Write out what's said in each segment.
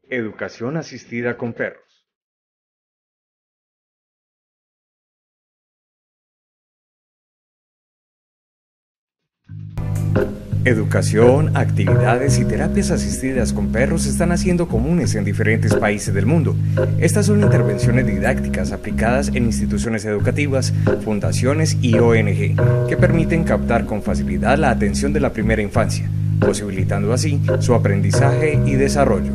Educación asistida con perros. Educación, actividades y terapias asistidas con perros se están haciendo comunes en diferentes países del mundo. Estas son intervenciones didácticas aplicadas en instituciones educativas, fundaciones y ONG, que permiten captar con facilidad la atención de la primera infancia, posibilitando así su aprendizaje y desarrollo.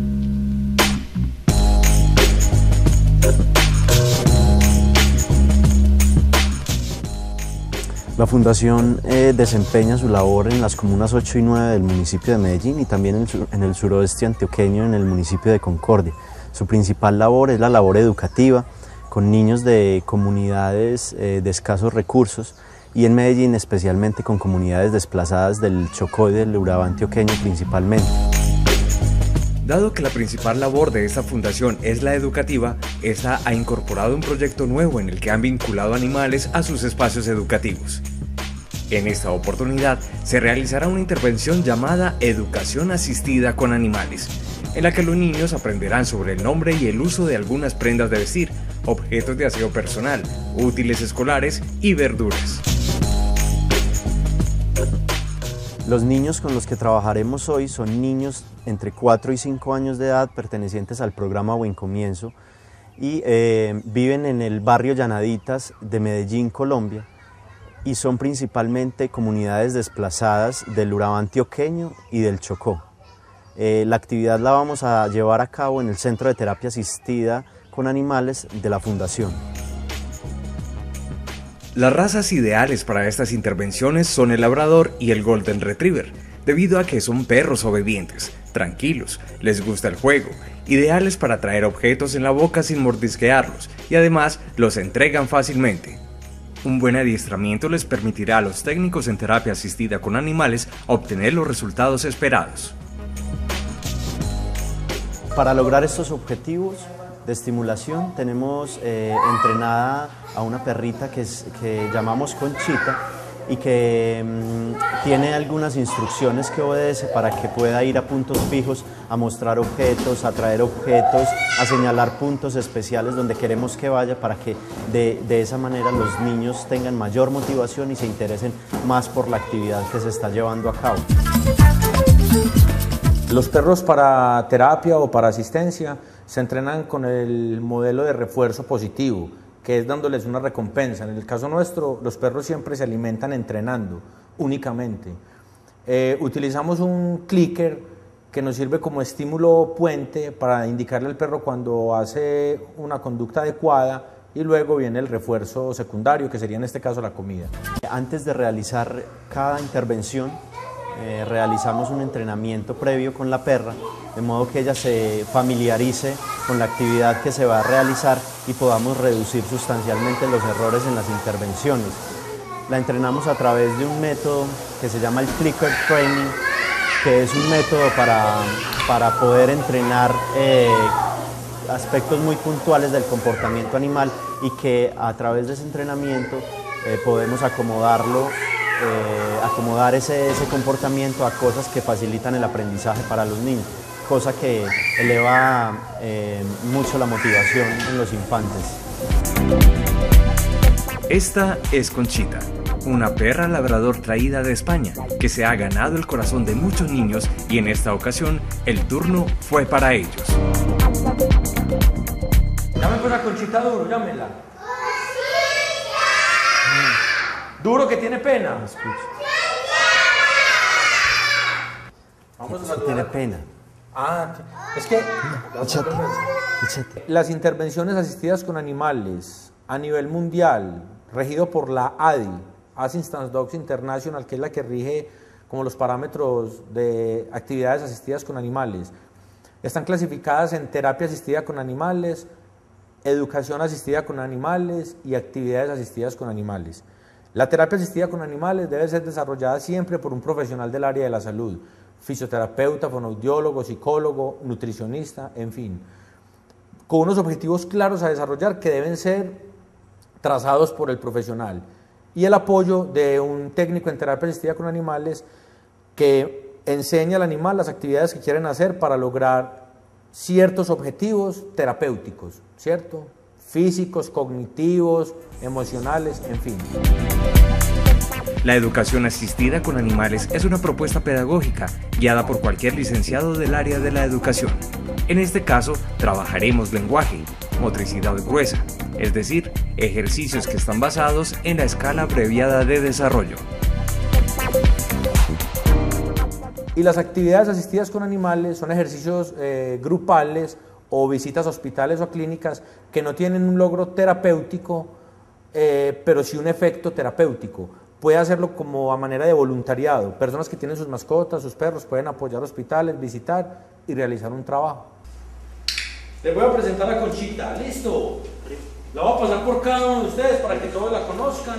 La Fundación desempeña su labor en las comunas 8 y 9 del municipio de Medellín y también en el suroeste antioqueño, en el municipio de Concordia. Su principal labor es la labor educativa con niños de comunidades de escasos recursos y en Medellín especialmente con comunidades desplazadas del Chocó y del Urabá antioqueño principalmente. Dado que la principal labor de esta fundación es la educativa, esta ha incorporado un proyecto nuevo en el que han vinculado animales a sus espacios educativos. En esta oportunidad se realizará una intervención llamada Educación asistida con animales, en la que los niños aprenderán sobre el nombre y el uso de algunas prendas de vestir, objetos de aseo personal, útiles escolares y verduras. Los niños con los que trabajaremos hoy son niños entre 4 y 5 años de edad pertenecientes al programa Buen Comienzo y viven en el barrio Llanaditas de Medellín, Colombia, y son principalmente comunidades desplazadas del Urabá antioqueño y del Chocó. La actividad la vamos a llevar a cabo en el Centro de Terapia Asistida con Animales de la Fundación. Las razas ideales para estas intervenciones son el labrador y el golden retriever, debido a que son perros obedientes, tranquilos, les gusta el juego, ideales para traer objetos en la boca sin mordisquearlos y además los entregan fácilmente. Un buen adiestramiento les permitirá a los técnicos en terapia asistida con animales obtener los resultados esperados. Para lograr estos objetivos de estimulación tenemos entrenada a una perrita que llamamos Conchita y que tiene algunas instrucciones que obedece para que pueda ir a puntos fijos, a mostrar objetos, a traer objetos, a señalar puntos especiales donde queremos que vaya para que de esa manera los niños tengan mayor motivación y se interesen más por la actividad que se está llevando a cabo. Los perros para terapia o para asistencia se entrenan con el modelo de refuerzo positivo, que es dándoles una recompensa. En el caso nuestro, los perros siempre se alimentan entrenando, únicamente. Utilizamos un clicker que nos sirve como estímulo puente para indicarle al perro cuando hace una conducta adecuada y luego viene el refuerzo secundario, que sería en este caso la comida. Antes de realizar cada intervención, realizamos un entrenamiento previo con la perra, de modo que ella se familiarice con la actividad que se va a realizar y podamos reducir sustancialmente los errores en las intervenciones. La entrenamos a través de un método que se llama el Clicker Training, que es un método para poder entrenar aspectos muy puntuales del comportamiento animal y que a través de ese entrenamiento podemos acomodar ese comportamiento a cosas que facilitan el aprendizaje para los niños, cosa que eleva mucho la motivación en los infantes. Esta es Conchita, una perra labrador traída de España, que se ha ganado el corazón de muchos niños y en esta ocasión el turno fue para ellos. Llame por la Conchita duro, llámela. Duro, que tiene pena. Vamos a tiene pena. Es que Échate. las intervenciones asistidas con animales a nivel mundial, regido por la ADI, Assistance Dogs International, que es la que rige como los parámetros de actividades asistidas con animales, están clasificadas en terapia asistida con animales, educación asistida con animales y actividades asistidas con animales. La terapia asistida con animales debe ser desarrollada siempre por un profesional del área de la salud, fisioterapeuta, fonoaudiólogo, psicólogo, nutricionista, en fin, con unos objetivos claros a desarrollar que deben ser trazados por el profesional y el apoyo de un técnico en terapia asistida con animales que enseña al animal las actividades que quieren hacer para lograr ciertos objetivos terapéuticos, ¿cierto? Físicos, cognitivos, emocionales, en fin. La educación asistida con animales es una propuesta pedagógica guiada por cualquier licenciado del área de la educación. En este caso, trabajaremos lenguaje, motricidad gruesa, es decir, ejercicios que están basados en la escala abreviada de desarrollo. Y las actividades asistidas con animales son ejercicios grupales o visitas a hospitales o a clínicas que no tienen un logro terapéutico, pero sí un efecto terapéutico. Puede hacerlo como a manera de voluntariado. Personas que tienen sus mascotas, sus perros, pueden apoyar hospitales, visitar y realizar un trabajo. Les voy a presentar a Conchita. ¿Listo? La voy a pasar por cada uno de ustedes para que todos la conozcan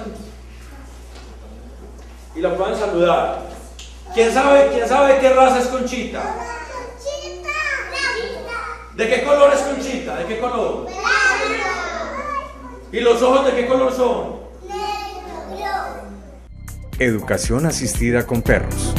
y la puedan saludar. ¿Quién sabe qué raza es Conchita? Conchita. ¿De qué color es Conchita? ¿De qué color? ¿Y los ojos de qué color son? Educación asistida con perros.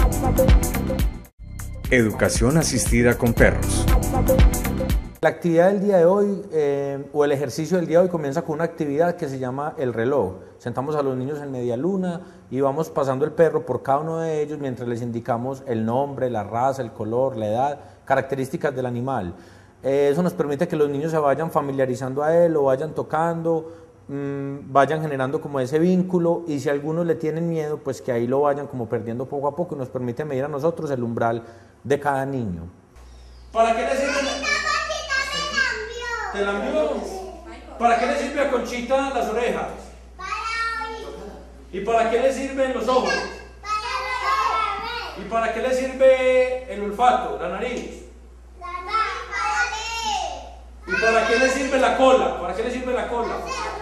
Educación asistida con perros. La actividad del día de hoy, o el ejercicio del día de hoy, comienza con una actividad que se llama el reloj. Sentamos a los niños en media luna y vamos pasando el perro por cada uno de ellos mientras les indicamos el nombre, la raza, el color, la edad, características del animal. Eso nos permite que los niños se vayan familiarizando a él, lo vayan tocando, vayan generando como ese vínculo, y si algunos le tienen miedo, pues que ahí lo vayan como perdiendo poco a poco, y nos permite medir a nosotros el umbral de cada niño. ¿Para qué le sirve? ¿Te la envió? ¿Para qué le sirve a Conchita las orejas? ¿Y para qué le sirven los ojos? ¿Y para qué le sirve el olfato, la nariz? ¿Y para qué le sirve la cola? ¿Para qué le sirve la cola?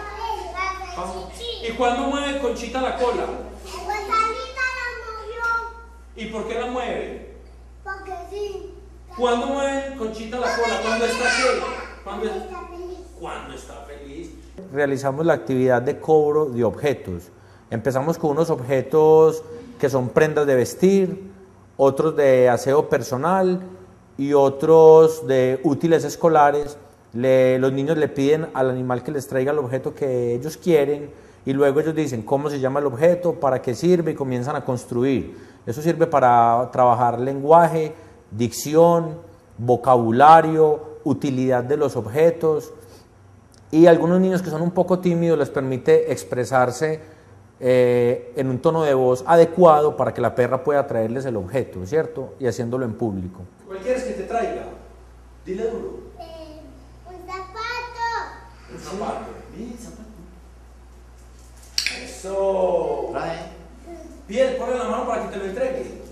¿Y cuándo mueve Conchita la cola? ¿Y por qué la mueve? Porque sí. ¿Cuándo mueve Conchita la cola? ¿Cuándo está qué? Cuando está feliz. Realizamos la actividad de cobro de objetos. Empezamos con unos objetos que son prendas de vestir, otros de aseo personal y otros de útiles escolares. Los niños le piden al animal que les traiga el objeto que ellos quieren, y luego ellos dicen cómo se llama el objeto, para qué sirve, y comienzan a construir. Eso sirve para trabajar lenguaje, dicción, vocabulario, utilidad de los objetos, y a algunos niños que son un poco tímidos les permite expresarse en un tono de voz adecuado para que la perra pueda traerles el objeto, ¿cierto? Y haciéndolo en público. ¿Cuál quieres que te traiga? Dile duro. Un zapato. Un zapato. Bien, zapato. Eso. Piel, ponle la mano para que te lo entregue.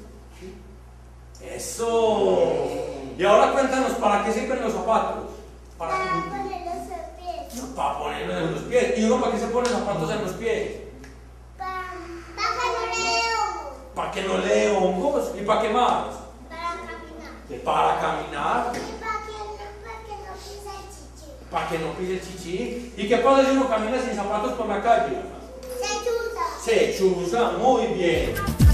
Eso. Y ahora cuéntanos, ¿para qué sirven los zapatos? Para ponerlos en los pies. Para ponerlos en los pies. ¿Y uno para qué se pone zapatos en los pies? Para que no le hongos. Para que no le dé hongos. ¿Y para qué más? Para caminar. Para caminar. Y para que no pise el chichi. Para que no pise el chichi. ¿Y qué pasa si uno camina sin zapatos por la calle? Se chuza. Se chuza, muy bien.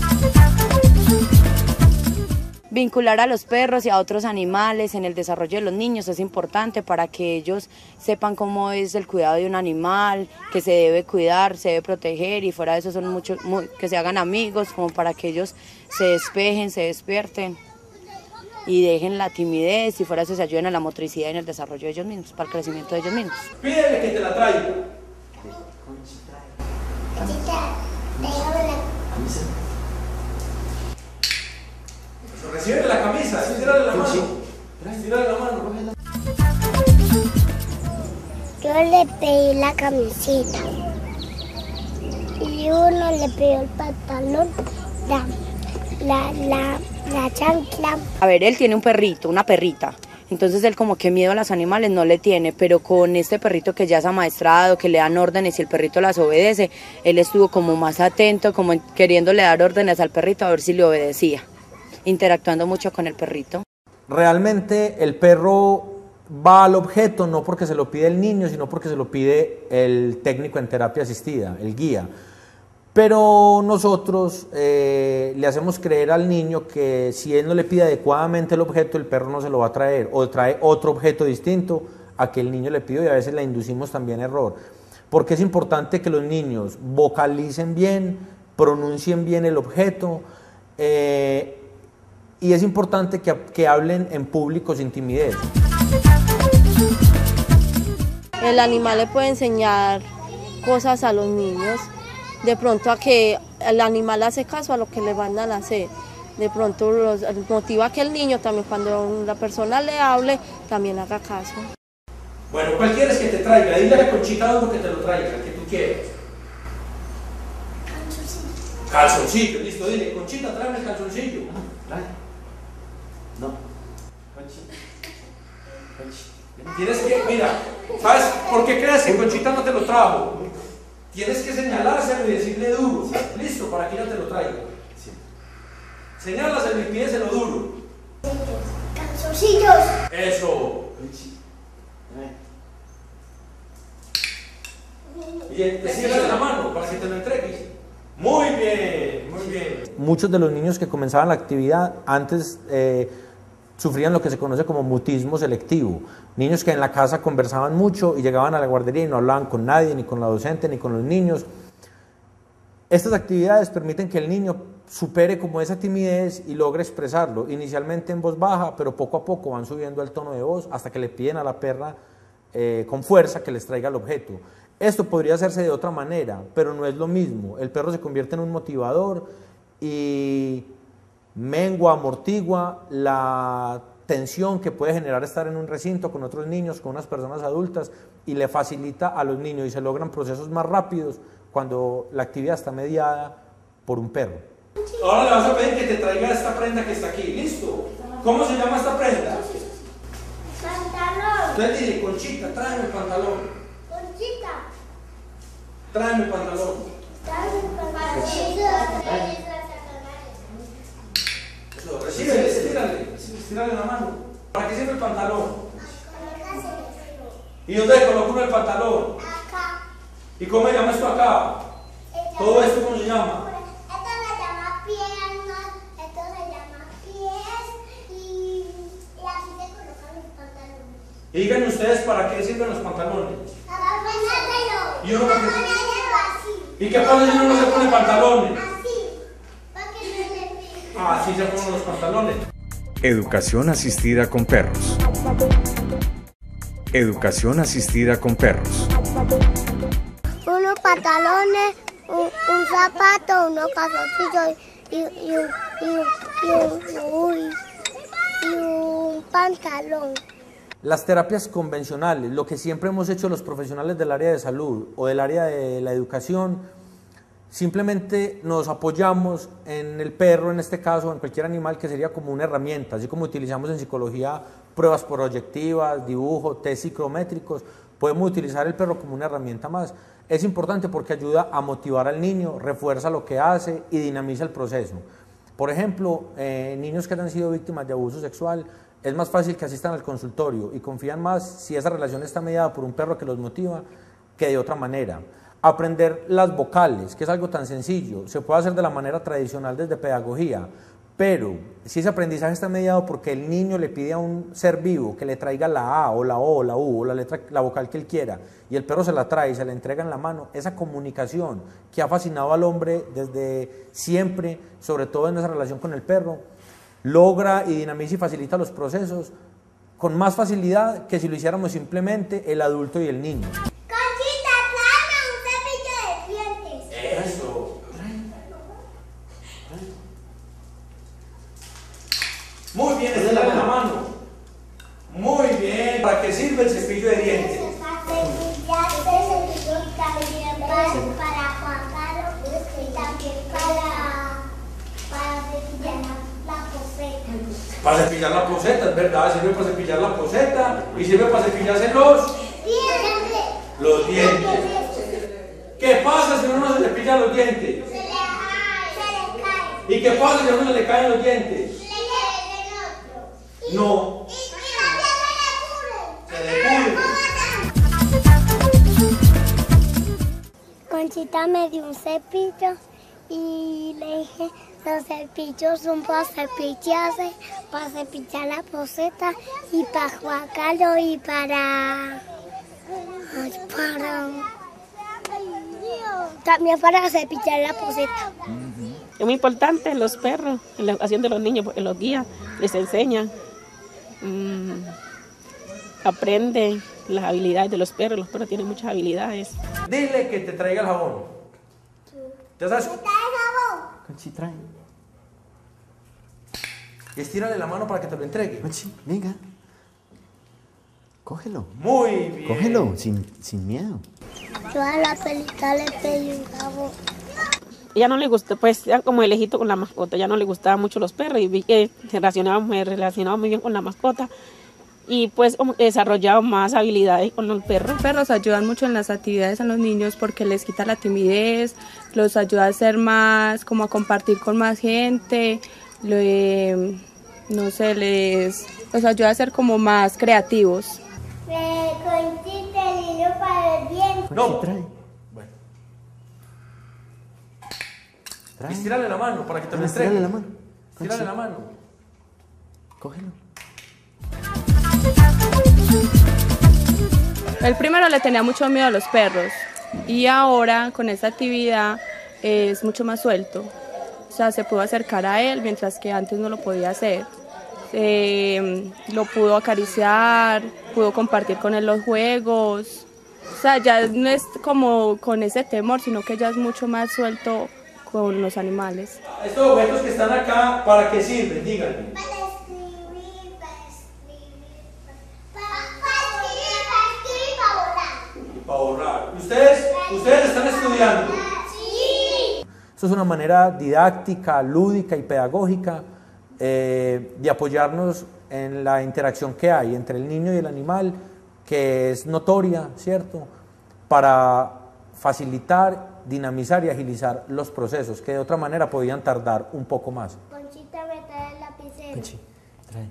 Vincular a los perros y a otros animales en el desarrollo de los niños es importante para que ellos sepan cómo es el cuidado de un animal, que se debe cuidar, se debe proteger, y fuera de eso son que se hagan amigos, como para que ellos se despejen, se despierten y dejen la timidez, y fuera de eso se ayuden a la motricidad y en el desarrollo de ellos mismos, para el crecimiento de ellos mismos. Pídele que te la traiga. Conchita, déjame la camisa. Recibe la camisa, estírale la mano. Estírale la mano. Yo le pedí la camiseta y uno le pidió el pantalón, la chancla. A ver, él tiene un perrito, una perrita. Entonces él como que miedo a los animales no le tiene, pero con este perrito que ya es amaestrado, que le dan órdenes y el perrito las obedece, él estuvo como más atento, como queriéndole dar órdenes al perrito a ver si le obedecía, interactuando mucho con el perrito. Realmente el perro va al objeto no porque se lo pide el niño, sino porque se lo pide el técnico en terapia asistida, el guía. Pero nosotros le hacemos creer al niño que si él no le pide adecuadamente el objeto, el perro no se lo va a traer, o trae otro objeto distinto a que el niño le pidió, y a veces le inducimos también error. Porque es importante que los niños vocalicen bien, pronuncien bien el objeto, y es importante que hablen en público sin timidez. El animal le puede enseñar cosas a los niños, de pronto a que el animal hace caso a lo que le mandan a hacer. De pronto motiva a que el niño también, cuando la persona le hable, también haga caso. Bueno, ¿cuál quieres que te traiga? Dile a la Conchita algo que te lo traiga, el que tú quieras. Calzoncillo, listo, dile, Conchita, tráeme el calzoncillo. No. Conchita. Tienes que, mira, ¿sabes por qué crees que Conchita no te lo trajo? Tienes que señalárselo y decirle duro, listo, para que ella te lo traiga. Sí. Señálaselo y pídeselo duro. Calzoncillos. Eso. Y decírselo en la mano para que te lo entregues. Muy bien, muy bien. Muchos de los niños que comenzaban la actividad antes sufrían lo que se conoce como mutismo selectivo. Niños que en la casa conversaban mucho y llegaban a la guardería y no hablaban con nadie, ni con la docente, ni con los niños. Estas actividades permiten que el niño supere como esa timidez y logre expresarlo, inicialmente en voz baja, pero poco a poco van subiendo el tono de voz hasta que le piden a la perra con fuerza que les traiga el objeto. Esto podría hacerse de otra manera, pero no es lo mismo. El perro se convierte en un motivador y mengua, amortigua la tensión que puede generar estar en un recinto con otros niños, con unas personas adultas, y le facilita a los niños y se logran procesos más rápidos cuando la actividad está mediada por un perro. Ahora le vas a pedir que te traiga esta prenda que está aquí, ¿listo? ¿Cómo se llama esta prenda? Pantalón. Entonces dile, Conchita, tráeme el pantalón. Conchita. Tráeme el pantalón. Eso, recíbele, estírale la mano. ¿Para qué sirve el pantalón? ¿Y dónde le coloco uno el pantalón? Acá. ¿Y cómo se llama esto acá? ¿Todo esto cómo se llama? Esto se llama piernas, esto se llama pies y aquí se colocan los pantalones. Y díganme ustedes para qué sirven los pantalones. Para ponértelo. ¿Y uno para qué? Para ponértelo así. ¿Y qué pasa si uno no se pone pantalones? Así. Para que no le pique. Así se ponen los pantalones. Educación asistida con perros. Educación asistida con perros. Unos pantalones, un zapato, unos calzoncillos y un pantalón. Las terapias convencionales, lo que siempre hemos hecho los profesionales del área de salud o del área de la educación, simplemente nos apoyamos en el perro, en este caso, en cualquier animal, que sería como una herramienta, así como utilizamos en psicología pruebas proyectivas, dibujo, test psicométricos, podemos utilizar el perro como una herramienta más. Es importante porque ayuda a motivar al niño, refuerza lo que hace y dinamiza el proceso. Por ejemplo, niños que han sido víctimas de abuso sexual, es más fácil que asistan al consultorio y confían más si esa relación está mediada por un perro que los motiva que de otra manera. Aprender las vocales, que es algo tan sencillo, se puede hacer de la manera tradicional desde pedagogía, pero si ese aprendizaje está mediado porque el niño le pide a un ser vivo que le traiga la A o la O o la U o la vocal que él quiera y el perro se la trae y se la entrega en la mano, esa comunicación que ha fascinado al hombre desde siempre, sobre todo en esa relación con el perro, logra y dinamiza y facilita los procesos con más facilidad que si lo hiciéramos simplemente el adulto y el niño. Conchita, tráeme un cepillo de dientes. Eso. Muy bien, estírale la mano. Muy bien. ¿Para qué sirve el cepillo de dientes? Para cepillar también para Juan Carlos y también para cepillar la poseta. Para cepillar la poseta, es verdad, sirve para cepillar la poseta y sirve para cepillarse los dientes. ¿Qué pasa si uno no se cepilla los dientes? Se le cae. ¿Y qué pasa si a uno se le caen los dientes? No. Se le pudre. Conchita me dio un cepillo y le dije, los cepillos son para cepillarse, para cepillar la poseta y para jugarlo y también para cepillar la poseta. Es muy importante los perros en la educación de los niños, porque los guía, les enseña, aprende las habilidades de los perros tienen muchas habilidades. Dile que te traiga el jabón. ¿Ya sabes? Conchi, trae. Y estírale la mano para que te lo entregue. Conchi, venga. Cógelo. Muy bien. Cógelo, sin miedo. Yo a la pelita le pedí un jabón. Ella no le gusta, pues ya como el hijito con la mascota, ya no le gustaban mucho los perros y vi que se relacionaba muy bien con la mascota y pues desarrollaba más habilidades con los perros. Los perros ayudan mucho en las actividades a los niños porque les quita la timidez, los ayuda a ser más, como a compartir con más gente, no sé, los ayuda a ser como más creativos. Conchita, el niño para el bien. No. Trae. Bueno. Trae. Estírale la mano para que te lo entregue. Estírale la mano. Estírale la mano. Cógelo. El primero le tenía mucho miedo a los perros y ahora con esta actividad es mucho más suelto. O sea, se pudo acercar a él mientras que antes no lo podía hacer. Lo pudo acariciar, pudo compartir con él los juegos. O sea, ya no es como con ese temor, sino que ya es mucho más suelto con los animales. Estos objetos que están acá, ¿para qué sirven? Díganme. Para escribir, Para borrar. ¿Ustedes están estudiando? Sí. Esto es una manera didáctica, lúdica y pedagógica de apoyarnos en la interacción que hay entre el niño y el animal, que es notoria, ¿cierto? Para facilitar, dinamizar y agilizar los procesos que de otra manera podían tardar un poco más. Conchita, me trae el lapicero. Conchi, trae.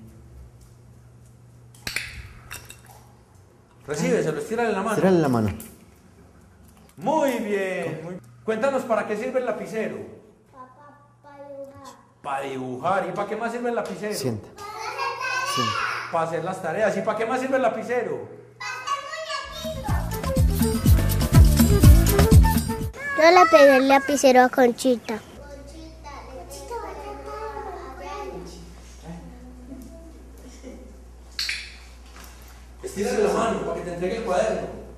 Recíbeselo, estírale la mano. Estírale la mano. Muy bien. Cuéntanos, ¿para qué sirve el lapicero? Para dibujar. Para dibujar. ¿Y para qué más sirve el lapicero? Sienta. Para hacer las tareas. ¿Y para qué más sirve el lapicero? Yo le pedí el lapicero a Conchita. Estírale la mano para que te entregue el cuaderno.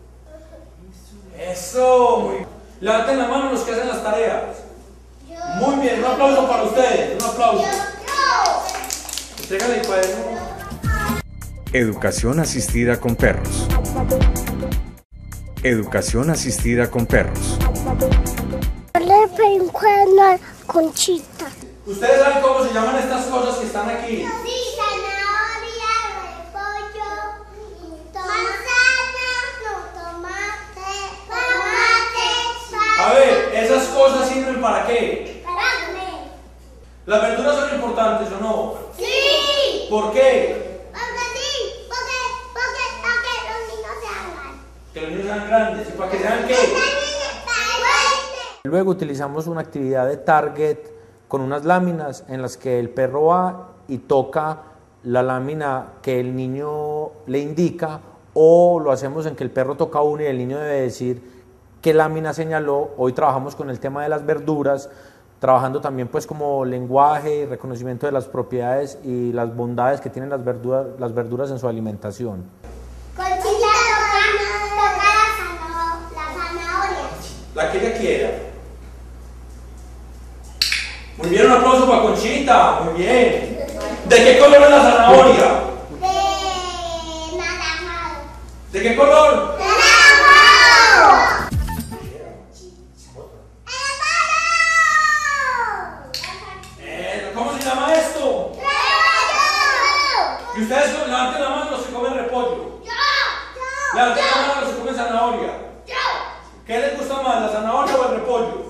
Eso, muy bien. Levanten la mano los que hacen las tareas. Muy bien, un aplauso para ustedes, un aplauso. Entrégale el cuaderno. Educación asistida con perros. Educación asistida con perros. Yo le pedí un cuaderno a Conchita. ¿Ustedes saben cómo se llaman estas cosas que están aquí? Sí, zanahoria, repollo, tomate. A ver, ¿esas cosas sirven para qué? Para comer. ¿Las verduras son importantes o no? Sí. ¿Por qué? Porque los niños se hagan. Que los niños sean grandes. ¿Y para que sean qué? Luego utilizamos una actividad de target con unas láminas en las que el perro va y toca la lámina que el niño le indica, o lo hacemos en que el perro toca una y el niño debe decir qué lámina señaló. Hoy trabajamos con el tema de las verduras, trabajando también pues como lenguaje y reconocimiento de las propiedades y las bondades que tienen las verduras en su alimentación. Conchita toca la zanahoria. La que ella quiera. Muy bien, un aplauso para Conchita, muy bien. ¿De qué color es la zanahoria? De naranjado. ¿De qué color? ¡Naranjado! ¿Cómo se llama esto? Y ustedes levanten la mano los que comen repollo. Levanten la mano los que comen zanahoria. ¿Qué les gusta más, la zanahoria o el repollo?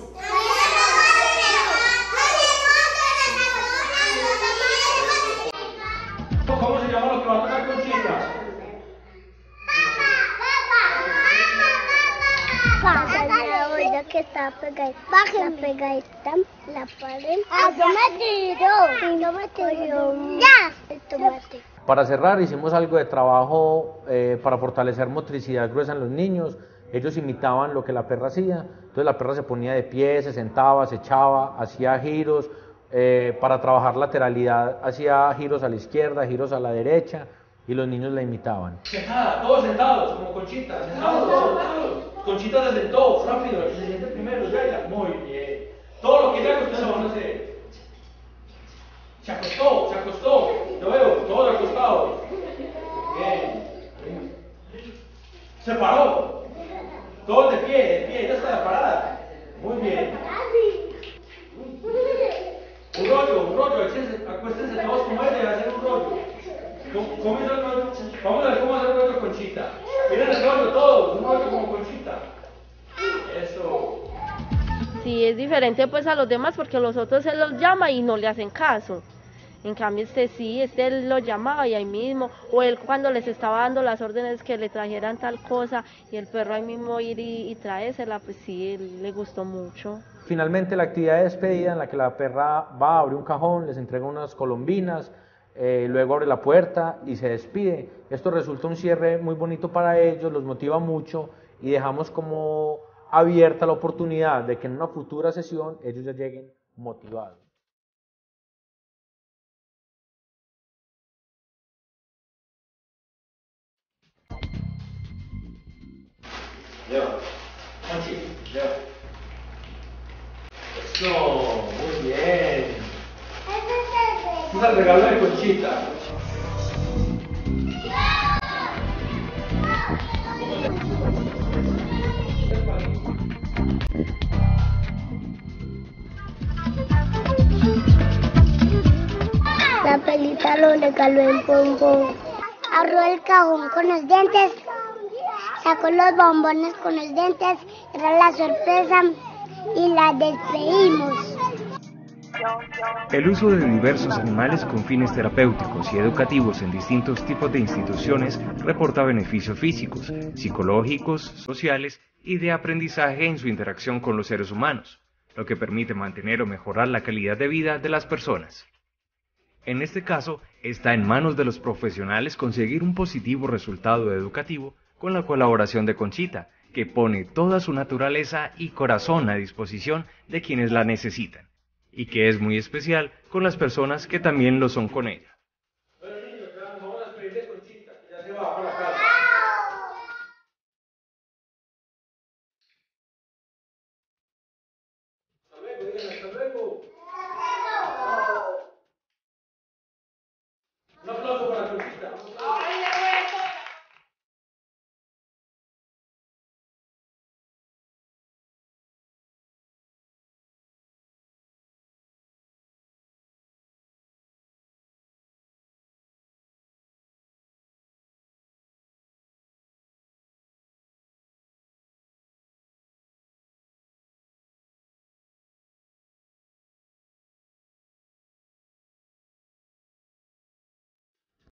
¿Cómo se llama lo que va a tocar Conchita? La zanahoria que la pegadita, la pared. ¡Ah, yo me tiro! Y no me tiro. ¡Ya! El tomate. Para cerrar, hicimos algo de trabajo para fortalecer motricidad gruesa en los niños. Ellos imitaban lo que la perra hacía, entonces la perra se ponía de pie, se sentaba, se echaba, hacía giros, para trabajar lateralidad hacía giros a la izquierda, giros a la derecha, y los niños la imitaban. Sentada, todos sentados, como Conchita, sentados todos. Conchita se sentó, rápido, el que se siente primero, ya, muy bien. Todo lo que ella ustedes lo van a hacer. Se acostó, yo veo, todos acostados. Bien. Se paró, todos de pie, ella está parada. Muy bien. Un rollo, acuéstense todos como ella y hacer un rollo. ¿Cómo hizo el rollo? Vamos a ver cómo hacer el rollo Conchita. Miren el rollo todos, un rollo como Conchita. Eso. Sí, es diferente pues a los demás porque los otros él los llama y no le hacen caso. En cambio él lo llamaba y ahí mismo, o él cuando les estaba dando las órdenes que le trajeran tal cosa y el perro ahí mismo ir y traérsela, pues sí, él le gustó mucho. Finalmente la actividad de despedida en la que la perra va, abre un cajón, les entrega unas colombinas, luego abre la puerta y se despide. Esto resulta un cierre muy bonito para ellos, los motiva mucho y dejamos como abierta la oportunidad de que en una futura sesión ellos ya lleguen motivados. Lleva. Conchi, lleva. Eso, muy bien. Este es el regalo de Conchita. La pelita lo regaló en pompón. Abrió el cajón con los dientes, sacó los bombones con los dientes, era la sorpresa y la despedimos. El uso de diversos animales con fines terapéuticos y educativos en distintos tipos de instituciones reporta beneficios físicos, psicológicos, sociales y de aprendizaje en su interacción con los seres humanos, lo que permite mantener o mejorar la calidad de vida de las personas. En este caso, está en manos de los profesionales conseguir un positivo resultado educativo con la colaboración de Conchita, que pone toda su naturaleza y corazón a disposición de quienes la necesitan, y que es muy especial con las personas que también lo son con ella.